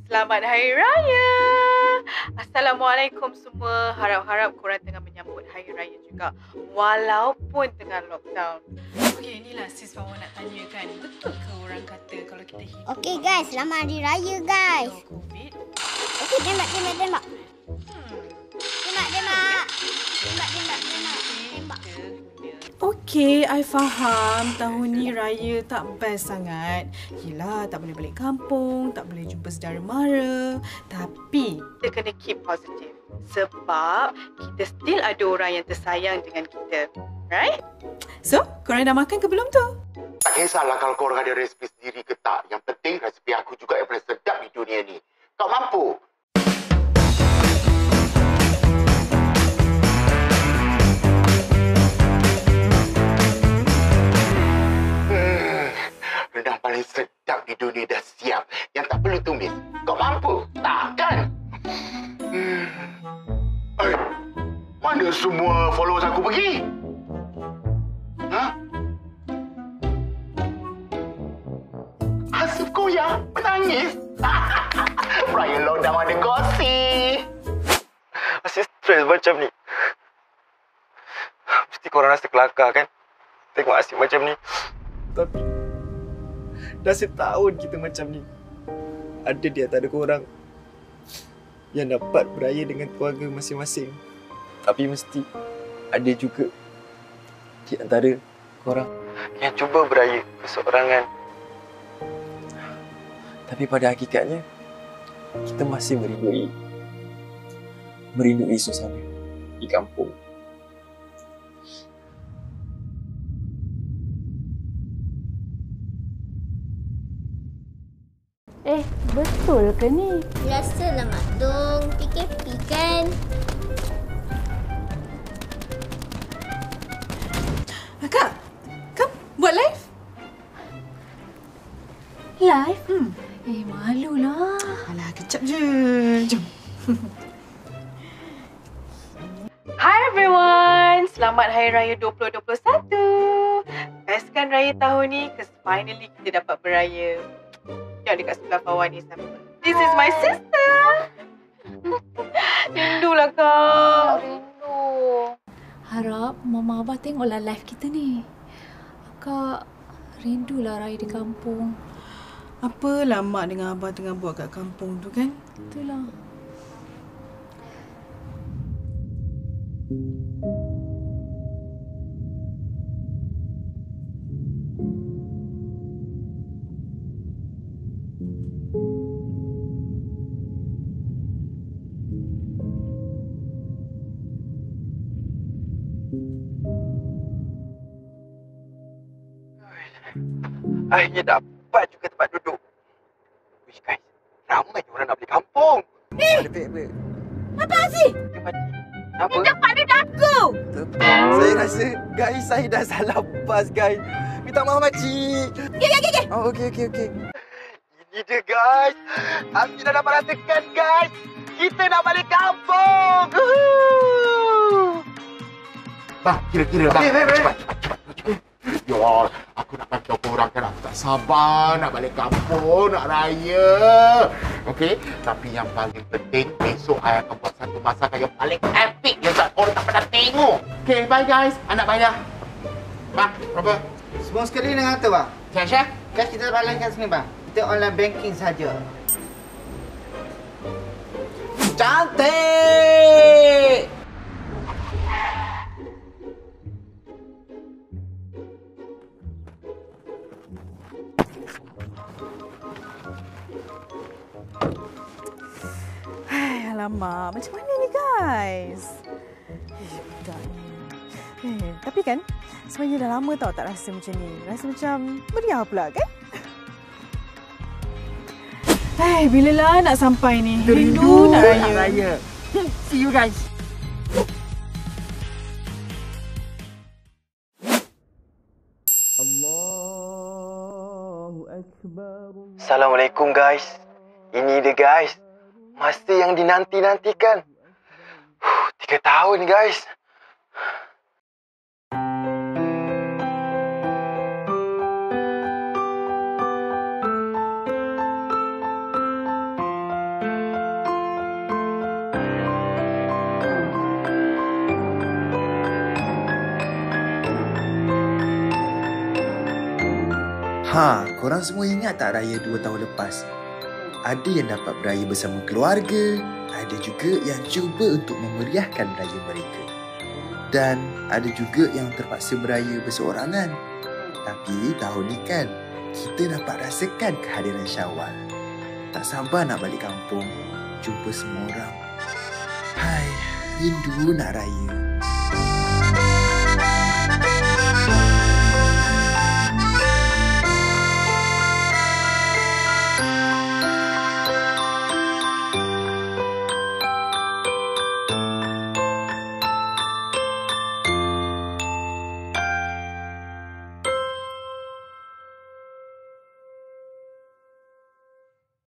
Selamat Hari Raya. Assalamualaikum semua. Harap-harap korang tengah menyambut Hari Raya juga walaupun tengah lockdown. Okey, inilah sis Fawa nak tanya kan. Betul ke orang kata kalau kita hidup? Okey guys, selamat Hari Raya guys. COVID. Okey, tembak. Tembak. Okey, I faham tahun ni raya tak best sangat. Yelah, tak boleh balik kampung, tak boleh jumpa saudara mara. Tapi Kita kena keep positive. Sebab kita still ada orang yang tersayang dengan kita. Right? so, korang dah makan ke belum tu? Tak kisahlah kalau korang ada resipi sendiri ke tak. Yang penting resipi aku juga yang paling sedap di dunia ni. Kau mampu? Rendang paling sedap di dunia dah siap. Yang tak perlu tumis. Kau mampu? Tak kan? Mana semua followers aku pergi? Ha? Hasif koyak menangis. Raya lockdown ada gosip. Masih stres macam ni. Mesti korang rasa kelakar kan? Tengok Asyik macam ni. Tapi dah setahun kita macam ni. Ada di antara korang yang dapat beraya dengan keluarga masing-masing. Tapi mesti ada juga di antara korang yang cuba beraya keseorangan. Tapi pada hakikatnya kita masih merindui suasana di kampung. Betul ke ni? Biasalah Mak Dong, PKP kan? Kak, come buat live? Live? Malulah. Alah, kejap je. Jom. Hi everyone. Selamat Hari Raya 2021. Best kan raya tahun ni? Cause finally kita dapat beraya. Yang dekat sebelah bawah ni siapa? This is my sister. Rindulah kak. Rindu. Harap Mama Abah tengoklah live kita ni. Akak rindulah raya di kampung. Apalah mak dengan abah tengah buat kat kampung tu kan? Itulah. Akhirnya dapat juga tempat duduk. Wish guys, ramai orang nak balik kampung. Apa sih? Dia mati. Apa? Dapat duit aku. Saya rasa guys, saya dah salah bas guys. Minta maaf makcik. Okay. Oh, okey. Ini dia guys. Aku dah dapat rasakan guys. Kita nak balik kampung. Bang, kira-kira bang. Cepat. Ya Allah, aku nak kata korang kan aku tak sabar nak balik kampung, nak raya. Okey, tapi yang paling penting besok I akan buat satu masakan yang paling epic yang orang tak pernah tengok. Okey, bye guys. Anak bayar. Bang, berapa? Semua sekali dengan kata bang. Cash ya? Cash kita balik kat sini bang. Kita online banking saja. Cantik! Alamak, macam mana ni guys? Budak ni. Tapi kan, sebenarnya dah lama tau tak rasa macam ni. Rasa macam meriah pula kan? Bilalah nak sampai ni? Rindu nak raya. See you guys. Assalamualaikum guys. Ini dia guys. Masa yang dinanti-nantikan. 3 tahun guys. Korang semua ingat tak raya 2 tahun lepas? Ada yang dapat beraya bersama keluarga, ada juga yang cuba untuk memeriahkan raya mereka. Dan ada juga yang terpaksa beraya berseorangan. Tapi tahun ni kan, kita dapat rasakan kehadiran Syawal. Tak sabar nak balik kampung, jumpa semua orang. Hai, rindu nak raya.